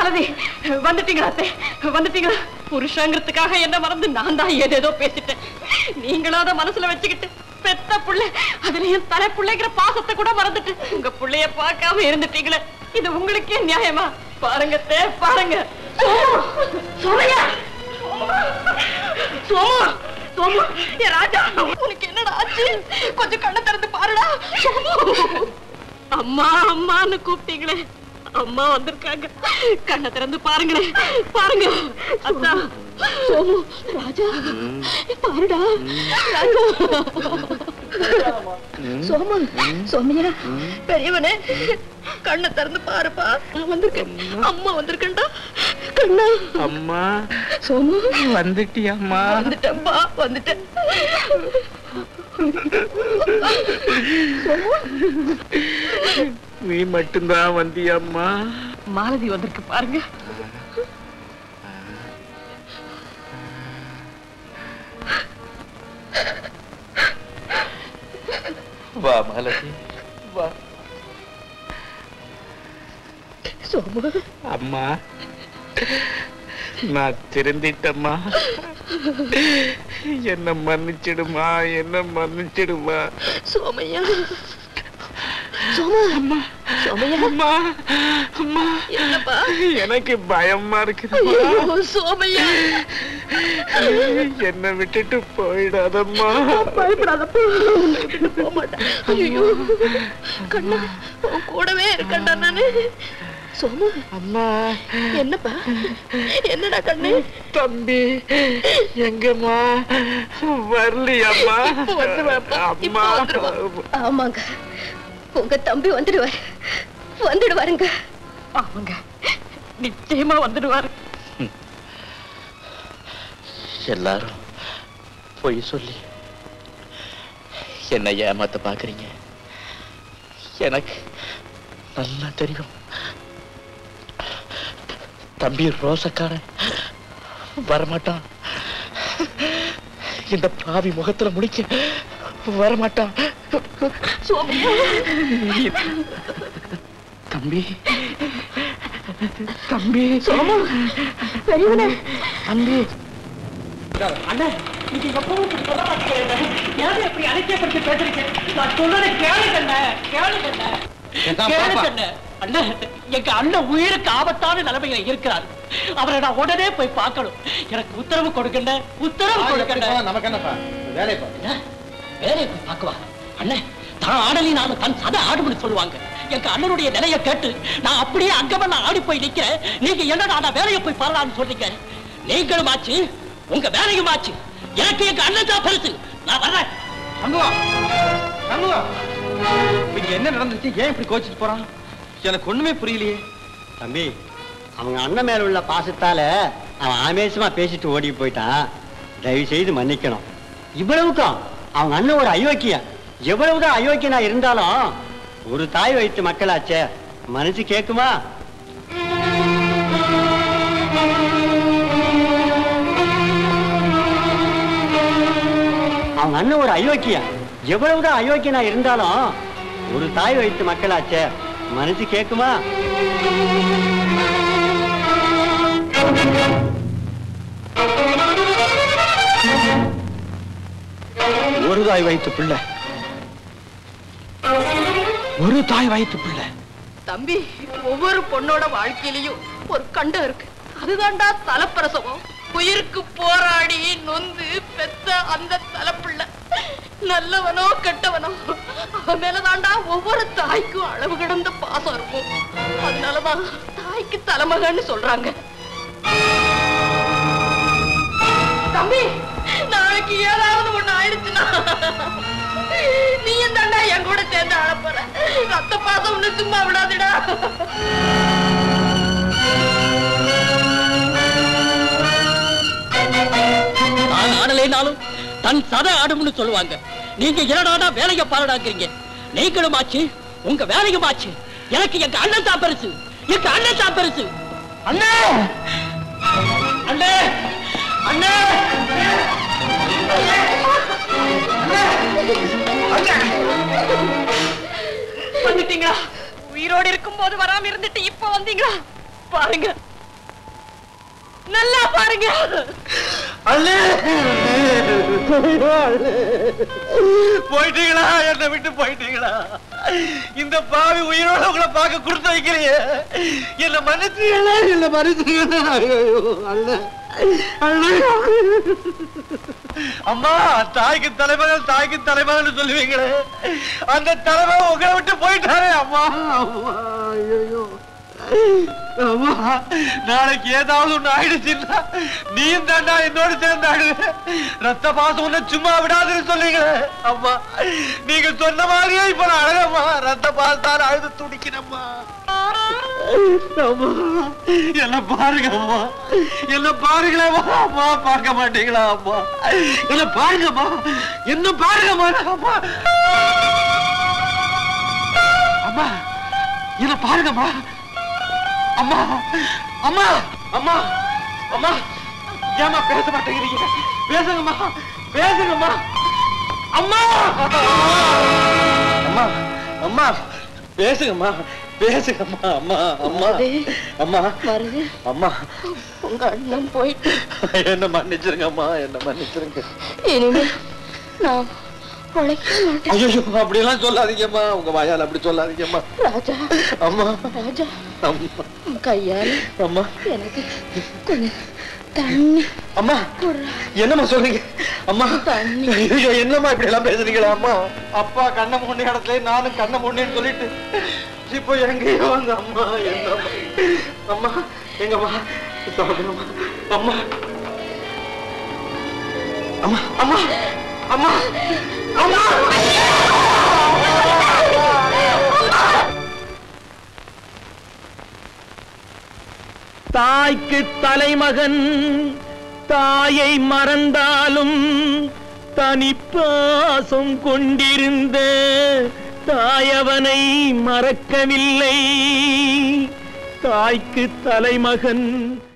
மாலதி வந்துட்டீங்களா? வந்துட்டீங்களா? புருஷங்கிறதுக்காக என்ன மறந்து நான் தான் ஏதேதோ பேசிட்டேன். நீங்களும் அதை மனசுல வச்சுக்கிட்டு பெத்த புள்ள, அதுலயும் தலை புள்ளைங்கிற பாசத்தை கூட மறந்துட்டு உங்க புள்ளைய பார்க்காம இருந்துட்டீங்களே, இது உங்களுக்கே நியாயமா? பாருங்க பாருங்க. சோமையா, சோமா, சோமா, ஏ ராஜா, உனக்கு என்னடா ஆச்சு? கொஞ்சம் கண்ணை திறந்து பாருடா. அம்மா அம்மான்னு கூப்பிட்டீங்களே, அம்மா வந்திருக்காங்க. கண்ணை திறந்து பாருங்களேன், பாருங்க. அத்தா, சோமு, ராஜா, பாருடா ராஜா. சோமு, சோமியா, பெரியவனே, கண்ணை திறந்து பாருப்பா. நான் வந்திருக்கேன், அம்மா வந்திருக்கேன்டா. கண்ணா, அம்மா. சோமு, வந்துட்டியம்மா? வந்துட்டேன்பா, வந்துட்டேன். நீ மட்டும்தான் வந்தியம்மா? மாலதி வந்திருக்கு பாருங்க. வா மாலதி, வா. சோமு, அம்மா, நான் திருந்திட்டம்மா. என்ன மன்னிச்சிடுமா, என்ன மன்னிச்சிடுமா. சோமையா, சோமு, அம்மா, சோமையா, அம்மா, அம்மா, என்னப்பா? எனக்கு பயமா இருக்குது. சோமையா, என்ன விட்டுட்டு போயிடாதம்மா. பயப்படாதப்பா, விட்டுட்டு போக மாட்டேன். ஐயோ கண்ணா, கூடவே இருக்கண்டா நானு. சோமு, அம்மா, என்னப்பா? என்னடா கண்ணு? தம்பி எங்கம்மா? வரலையம்மா? அம்மா, ஆமாங்க, உங்க தம்பி வந்துடுவாருங்க. ஆமாங்க, நிச்சயமா வந்துடுவாரு. எல்லாரும் பொய் சொல்லி என்ன ஏமாத்த பாக்குறீங்க. எனக்கு நல்லா தெரியும், தம்பி ரோசக்காரன் வரமாட்டான். இந்த பாவி முகத்துல முடிக்க வரமாட்டான். தம்பி, தம்பி, சோமு, பெரியவனே, தம்பி. அண்ணா, நீங்க எப்பவும் சொல்ல மாட்டேங்கிறீங்க. ஏன் இப்படி அலட்சியப்படுத்தி பேசுறீங்க? நான் சொல்றதை கேளுங்க, கேளுங்க. அண்ணா, எங்க அண்ணன் உயிருக்கு ஆபத்தான நிலைமையில இருக்கிறார். அவரை நான் உடனே போய் பார்க்கணும். எனக்கு உத்தரவு கொடுக்கண்ட, உத்தரவு கொடுக்கண்ட. நமக்கு என்னப்பா வேலை? வேலையை போய் பார்க்குவா? அண்ணன் தான் ஆடலினாலும் தன் சதை ஆடும்னு சொல்லுவாங்க. எங்க அண்ணனுடைய நிலையை கேட்டு நான் அப்படியே அங்கமா ஆடி போய் நிக்கிறேன். நீங்க என்ன நான் வேலையை போய் பாரலான்னு சொல்றீங்க? நீங்களும் ஆச்சு, உங்க வேலையும் ஆச்சு. எனக்கு எங்க அண்ணன் தான் பெருசு. நான் வர்றேன். இங்க என்ன நடந்துச்சு? ஏன் இப்படி கோச்சிட்டு போறான்? எனக்கு ஒண்ணுமே புரியலையே. தம்பி, அவங்க அண்ணன் மேல உள்ள பாசத்தால அவன் ஆவேசமா பேசிட்டு ஓடி போயிட்டான். தயவு செய்து மன்னிக்கணும். இவ்வளவுக்கும் அவங்க அண்ணன் ஒரு அயோக்கியன். எவ்வளவுதான் அயோக்கியனா இருந்தாலும் ஒரு தாய் வைத்து மக்களாச்சே, மனசு கேக்குமா? அவங்க அண்ணன் ஒரு அயோக்கியன். எவ்வளவுதான் அயோக்கியனா இருந்தாலும் ஒரு தாய் வைத்து மக்களாச்சே, மனசு கேக்குமா? ஒரு தாய் வயிற்று பிள்ளை, ஒரு தாய் வயிற்று பிள்ளை. தம்பி, ஒவ்வொரு பொண்ணோட வாழ்க்கையிலையும் ஒரு கண்டம் இருக்கு. அதுதான்டா தலைப்பிரசவம். உயிருக்கு போராடி நொந்து பெத்த அந்த தலைப்பிள்ளை நல்லவனோ கெட்டவனோ அவன் மேலதான்டா ஒவ்வொரு தாய்க்கும் அளவு கடந்த பாசம் இருக்கும். அதனாலதான் தாய்க்கு தலைமகன்னு சொல்றாங்க. தம்பி, நாளைக்கு ஏதாவது ஒண்ணு ஆயிடுச்சுன்னா நீ தாண்டா என் கூட சேர்ந்து அழப்பற. ரத்த பாசம் ஒண்ணு சும்மா விடாதுடா. நான் ஆடலைனாலும் தன் சதை ஆடும்னு சொல்லுவாங்க. நீங்க என்னடா வேலையை பாராடாங்கிறீங்க? நீங்களும் ஆச்சு, உங்க வேலையும் ஆச்சு. எனக்கு எங்க அண்ணன் தான் பெருசு, எங்க அண்ணன் தான் பெருசு. அண்ணே, அண்ணே, அண்ணே, வந்துட்டீங்களா? உயிரோடு இருக்கும் போது வராம இருந்துட்டு இப்ப வந்தீங்களா? பாருங்க, நல்லா பாருங்க. அண்ணே போயிட்டீங்களா? என்னை விட்டு போயிட்டீங்களா? இந்த பாவி உயிரோட உங்களை பார்க்க கொடுத்து வைக்கலையே. என்ன மன்னிச்சீங்களா? என்ன மன்னிச்சீங்களா? அம்மா, தாய்க்கு தலைமகன் தாய்க்கு தலைமகன் சொல்லுவீங்களே, அந்த தலைமகன் உங்களை விட்டு போயிட்டாரே அம்மா. ஐயோ அம்மா, நாளைக்கு ஏதாவது ஒண்ணு ஆயிடுச்சுன்னா நீயும் தாண்டா என்னோட சேர்ந்தாடு. ரத்த பாசம் ஒண்ணு சும்மா விடாதுன்னு சொல்லுங்களே அம்மா. நீங்க சொன்ன மாதிரியே இப்ப நான் அழகம்மா. ரத்த பாசத்தால் அழுது துடிக்கிறம்மா. என்ன பாருங்க அம்மா, என்ன பாருங்களேம்மா. அம்மா பார்க்க மாட்டீங்களா அம்மா? என்ன பாருங்கம்மா, என்ன பாருங்கம்மா. அம்மா அம்மா, என்ன பாருங்கம்மா. அம்மா அம்மா அம்மா அம்மா, ஏமா பேச மாட்டேங்கிறீங்க? பேசுங்கம்மா, பேசுங்கம்மா. அம்மா அம்மா அம்மா, பேசுங்கம்மா, பேசுங்கம்மா. அம்மா அம்மா அம்மா அம்மா, உங்க அண்ணன் போயிட்டு என்ன மன்னிச்சிருங்கம்மா, என்ன மன்னிச்சிருங்க. இனிமே நான் உழைக்க மாட்டேன். ஐயோ, அப்படியெல்லாம் சொல்லாதீங்கம்மா. உங்க வாயால் அப்படி சொல்லாதீங்கம்மா. ராஜா, அம்மா ராஜா, அம்மா கையால அம்மா எனக்கு கொஞ்சம் தண்ணி. அம்மா, என்னம்மா சொல்றீங்க? அம்மா, ஐயோ, என்னம்மா இப்படி எல்லாம் பேசுறீங்களா அம்மா? அப்பா கண்ண முன்னே இடத்துல நானும் கண்ண முன்னேன்னு சொல்லிட்டு இப்போ எங்கேயோ வந்து அம்மா. என்னம்மா அம்மா, எங்கம்மா சாப்பிடுமா? அம்மா அம்மா அம்மா அம்மா அம்மா. தாய்க்கு தலைமகன் தாயை மறந்தாலும் தனிப்பாசம் கொண்டிருந்த தாயவனை மறக்கவில்லை. தாய்க்கு தலைமகன்